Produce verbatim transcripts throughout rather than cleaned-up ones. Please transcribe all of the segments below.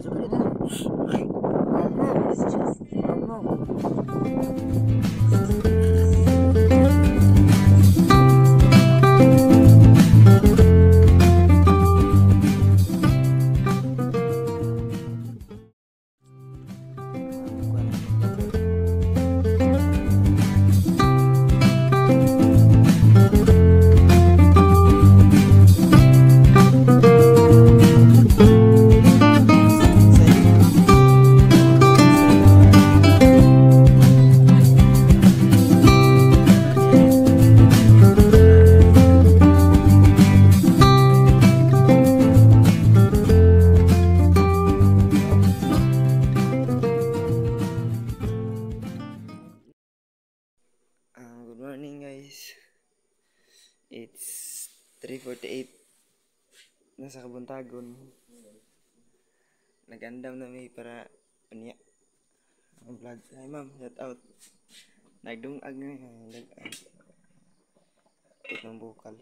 It's three forty-eight. Nasa Kabuntagon. Nagandam na may para unya. Ang vlog. Hi ma'am, shout out. Nagdungag na yun. Nagdungag. Ito ng bukal.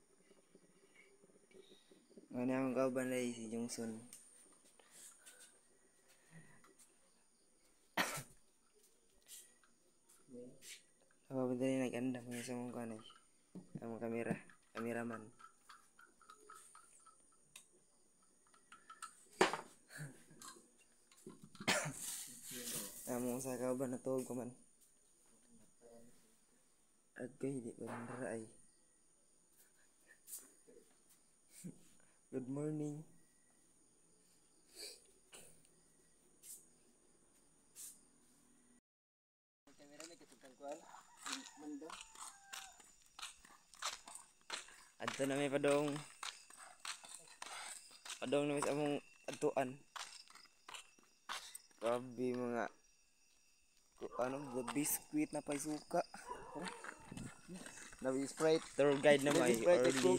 Ngayon akong kauban na si Jungsun. Ako ba dali nagandam ngayon sa mong kanay. Ang kamera. Kameraman. Amo sa kauban na tuwag ko man. Agay, di ba naraay. Good morning. Adto na may padong padong na may sa among adtuan. Grabe mga ano, the biscuit na pay suka. Na Sprite, tour guide na may early.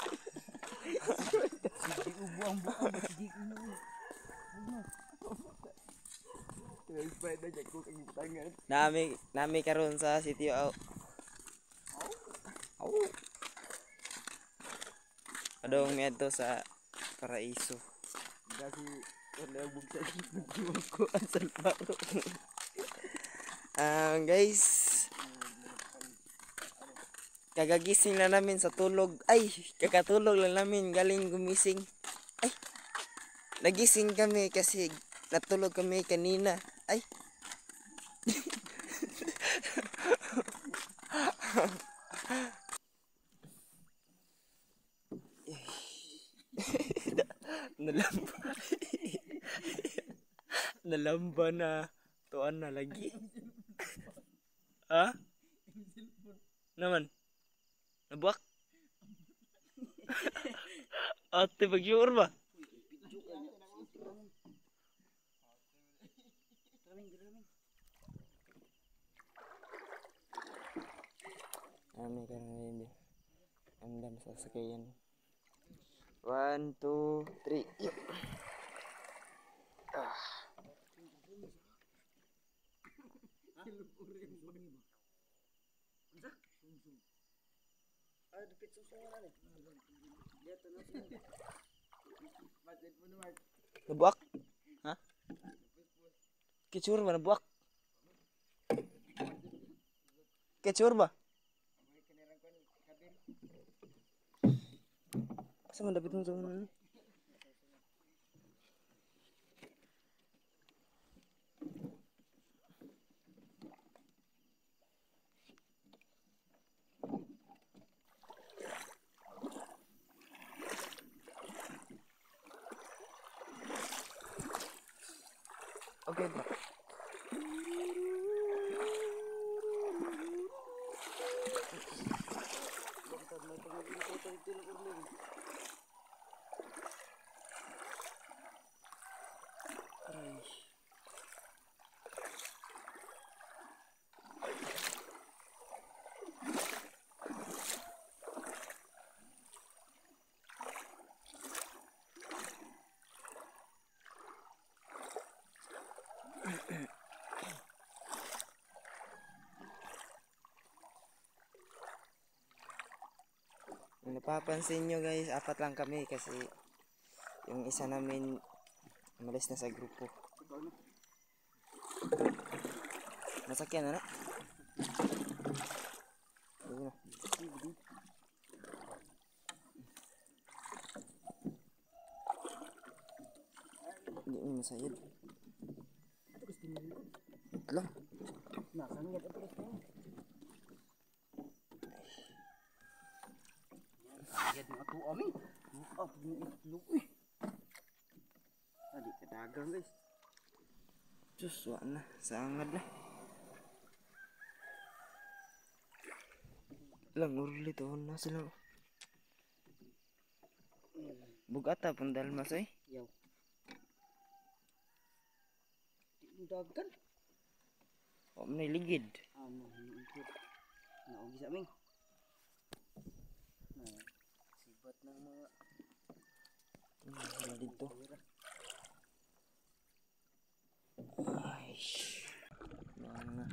Ubuang buang di kuno. Sprite na jag ko kang tangan. Nami nami karon sa City Au. Au. Padong mi adto sa Paraiso. Kasi wala buksa ko ang salparo. Ah, guys. Kagagising na namin sa tulog. Ay, kakatulog lang namin galing gumising. Ay. Nagising kami kasi natulog kami kanina. Ay. Nalamba. Nalamba na. Tuan na lagi. Ha? Naman. Nabuak? Ate, pag-sure ba? Kami karang andam sa sakayan. One, two, three. Yep. Ah. Nabuak? Ha? Kecur ba nabuak? Kecur ba? Asa man dapat mo sa ano? Okay, bro. Napapansin nyo guys, apat lang kami kasi yung isa namin Umalis na sa grupo. Nasakyan na na. Ayun na. Hindi mo masayad. Alam. Nakangit ang terus mo. Kagad mga tuwa mi. Ah, puno itlog eh. Adi kadagang guys. Diyos, wala na. Sangad na. Lang, ulit oh, na sila. Bugata pun dalmas eh. Yaw. Di dagan. O, may ligid. Ano, hinuungkit. Naugi sa aming. Nah, sibat ng mga Hmm, sila dito. Ay, mga.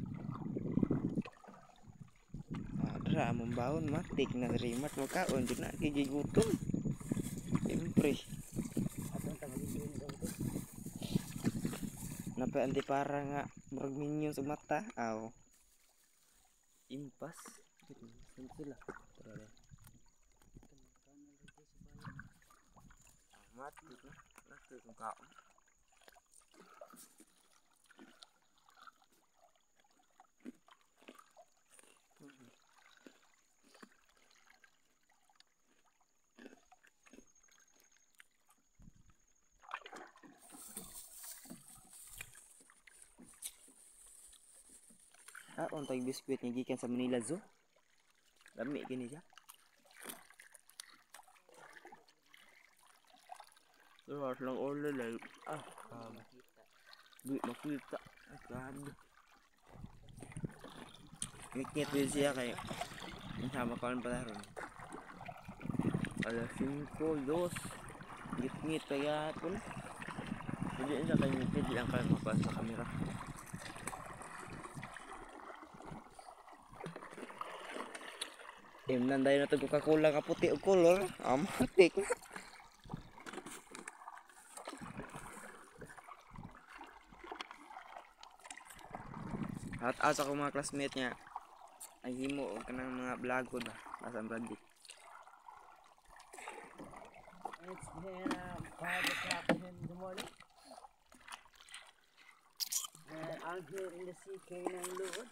Ah, dara, among baon, matik na rimat mo kaon. Di na, kigigutom. Siyempre. atong tanggalin din daw ito. Napa anti para nga murag minyo sa mata. Aw. Impas. Saan sila? Tara. Mati na. Mati kung kaon. Ah, untay biskuit nga gikan sa Manila Zoo. Lami gini siya. Terus lang order lang. Ah, um, di makita. Ah, grabe. Ngit-ngit din siya kay sama kawan pala ron. Alas singko, dos. Ngit-ngit kaya pun. Jadi siya kay ngit lang kayo mapas sa kamera. Im nanday na to Coca-Cola nga puti og color. Amatik. At asa ko mga classmate niya. Ay himo og kanang mga vlog ko ba. Asa Brady. It's been uh, five o'clock in the morning. And I'm here in the C K ng Lord.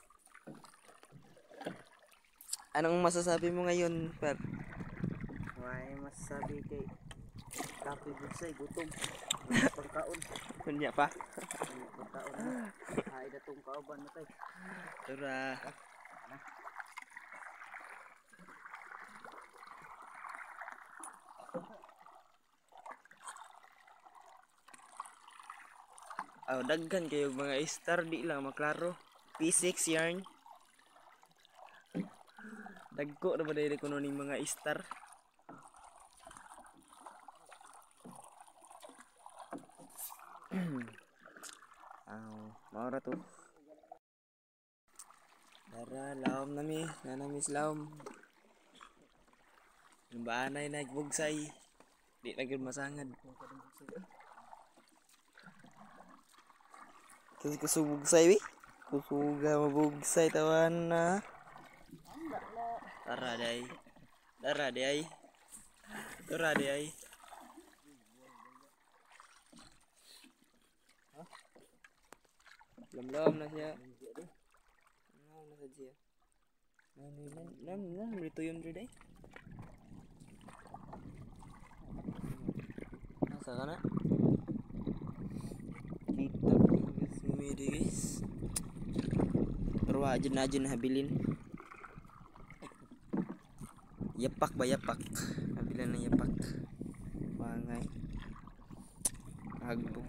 Anong masasabi mo ngayon, Per? May masasabi kay Kapi Bugsay, gutom. Pagkaon. Kunya pa. Pagkaon na. Hay na itong kauban na tayo. Tura. Oh, daghan kayo mga star di lang maklaro. P six yarn. Dagko na ba dahil kuno ning mga star? Aw, maura to. Dara, laom nami, nanami laom. Yung baanay nagbugsay. Di na gyud masangad. Kasi kusubugsay wi. Kusuga mabugsay tawan na. Tara day. Tara day. Tara day. Lam-lam na siya. Lam na siya. Nan nan nan nan rito yun day. Nasa ka na? Kita guys, mumidi guys. Pero aja na aja na habilin. Yapak ba yapak? Habilin na yapak. Bangay. Agbo.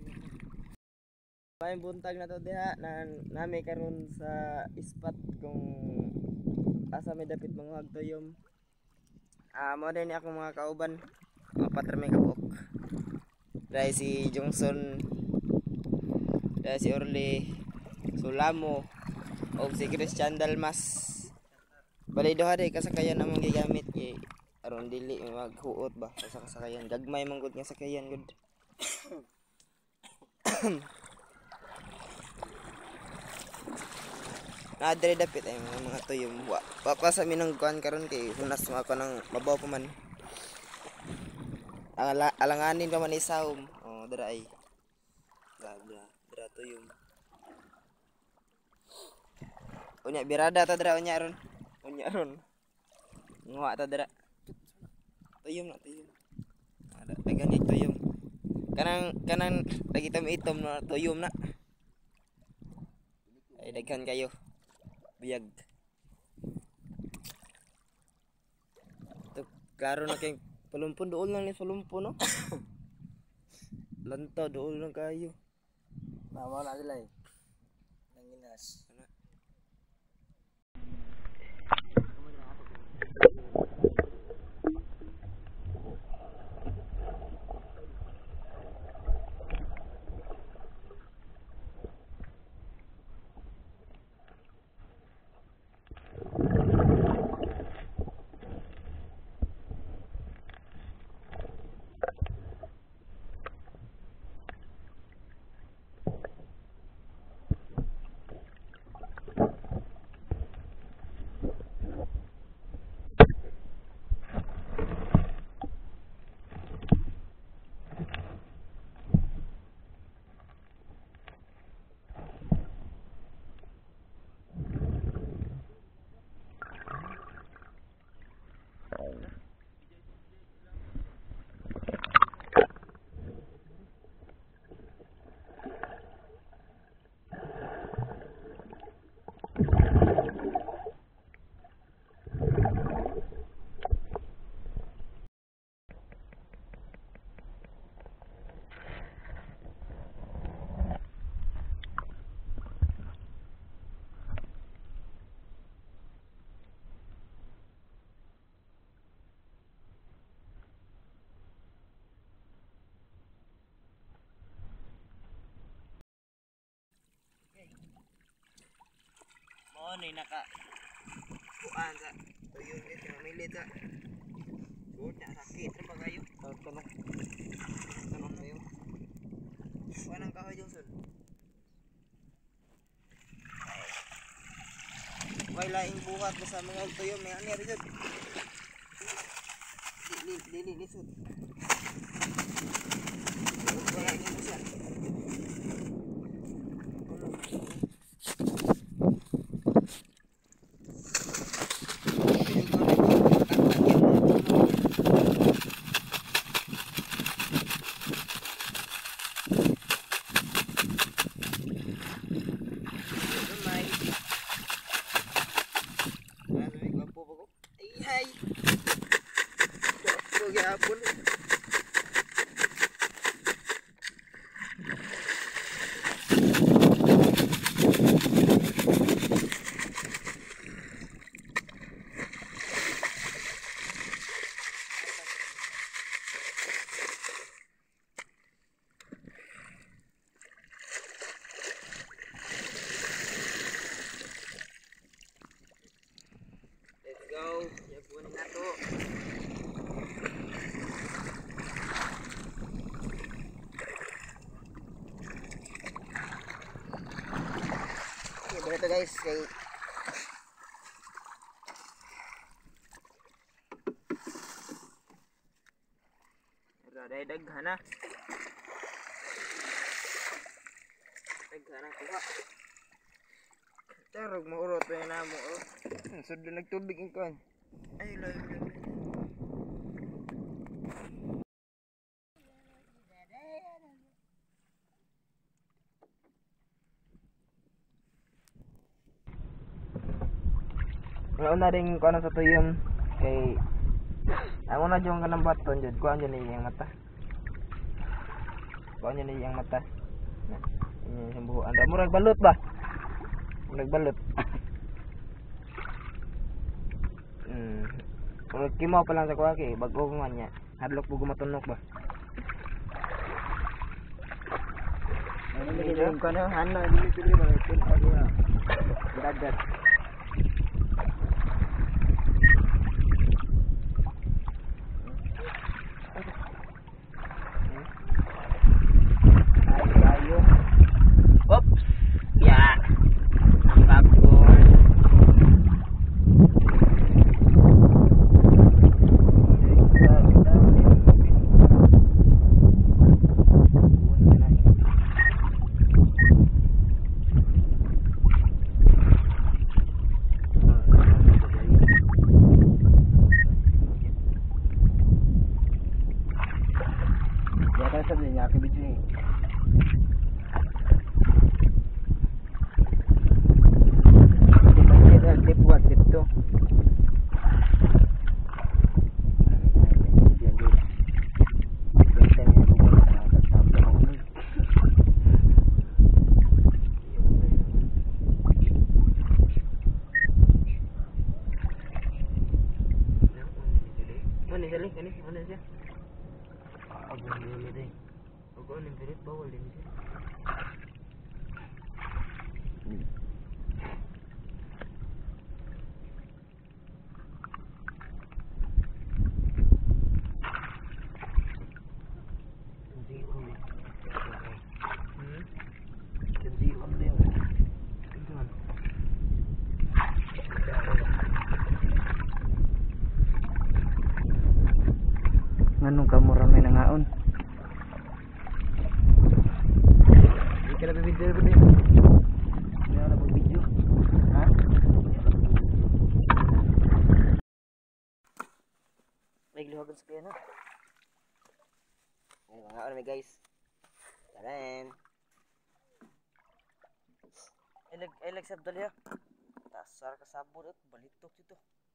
May buntag na to diha na nami karon sa spot kung asa may dapit mga hagtoyom. Ah, mo din ako mga kauban. Mga patrame kabuk. Dahil si Johnson, dahil si Orly Sulamo, o si Christian Dalmas. Balay doha day kasakayan among gigamit kay aron dili maghuot ba sa kasakayan. Gagmay man gud nga sakayan gud. Nadre dapit ay mga mga tuyom. Wa wa pa sa minang kuan karon kay hunas mo ako ng mabaw pa man. Ala, alanganin pa man isawom. Oh, dira ay. Dira dira, dira tuyom. Unya birada ta dira unya ron. Unya ron. Nguha ta dira. Tuyom na tuyom. Ada ganit tuyom. Kanang kanang lagi itom na tuyom na. Ay daghan kayo. Biyag. Ito, klaro na kayong palumpon. Dool lang ni palumpon, no? Lantaw, dool lang kayo. Mama na sila eh. Nanginas. Mo ni naka kuan sa tuyom ni sa milit sa. Good na sakit ra ba kayo? Tanong. Tanong kayo. Kuan ang kahoy Johnson. Way laing buhat ko sa mga tuyom may ani rin. Dili dili lisod. Wala ni mo siya. Ay, kok gapon. Let's go. Yapon na to. Okay, beto guys, kay Raday daghana. Daghana kuha. Tarog mo urot na na mo. Sud nagtubig ang kan. Ay layo layo. Ngayon na rin ko ano sa tuyom kay ako na dyan ka ng baton dyan. Kuhaan dyan iyang mata. Kuhaan dyan iyang mata. Yan yung buhuan. Mo nagbalot ba? Nagbalot. Hmm. Kung kimaw pa lang sa kuha kay bago ko nga niya. Hadlok po gumatunok ba? Ano nagiging ko na? Ano? Hindi pili ba? Ito ako na. Dagat. Ayo, ayo. Saya sabi niya aking video eh. Kita tip one, tip two. Mana sih, ini mana sih? Aku dulu deh. Aku nih berit bawal ini sih. Janji on deh. Hmm. Janji on deh. Itu mana? Nganong kamu ramai nangaon. Hindi ka na bibidyo ba din? Hindi ako nag-video. Ha? May gluhagan sa kaya na. Ay, mga ano may guys. Tarain. Ilag, ilag sabdal ya. Tasar ka sabon at balitok dito.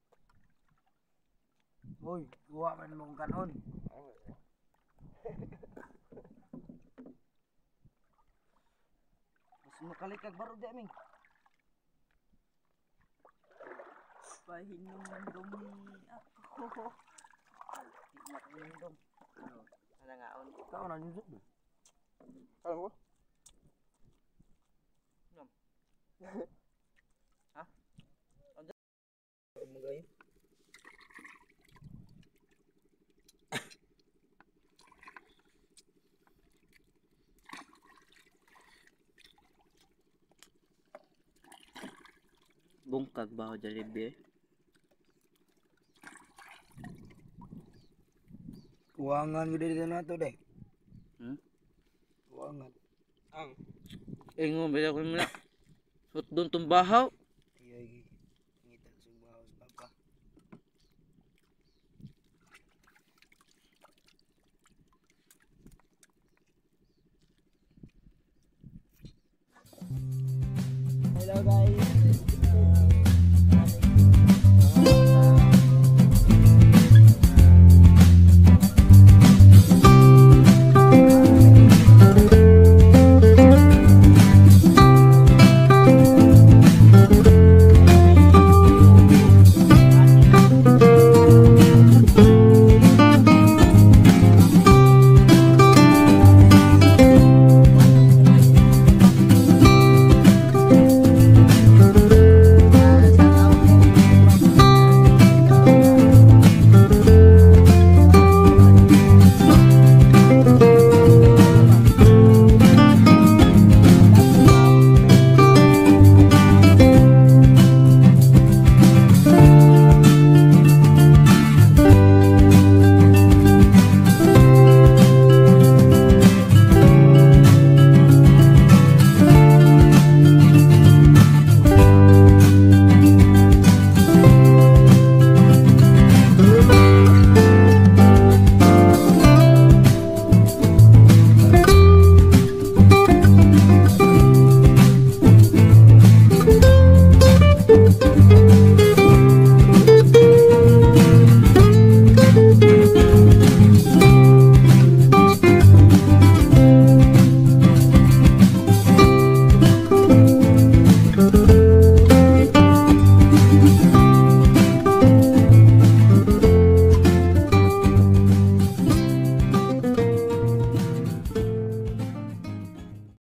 Hoy, kuha man mong kanon. Mas makalikag baro di aming. Pahinom ng dumi ako. Di na kami nindong. Ano nga on? Kau na nyusuk ba? Alam ko? Nom. Ha? Ano? Ano gayon? Bungkag ba ako Jollibee? Kuwangan ko dito na to deh. Hmm? Kuwangan. Ang. Ingon ba ko na? Sut doon tumbahaw. Iya iki. Ngita subaw sa papa. Hello guys.